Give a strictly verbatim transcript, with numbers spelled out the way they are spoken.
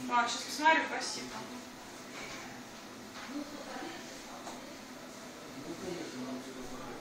А, сейчас посмотрю, спасибо. Ну, конечно, нам все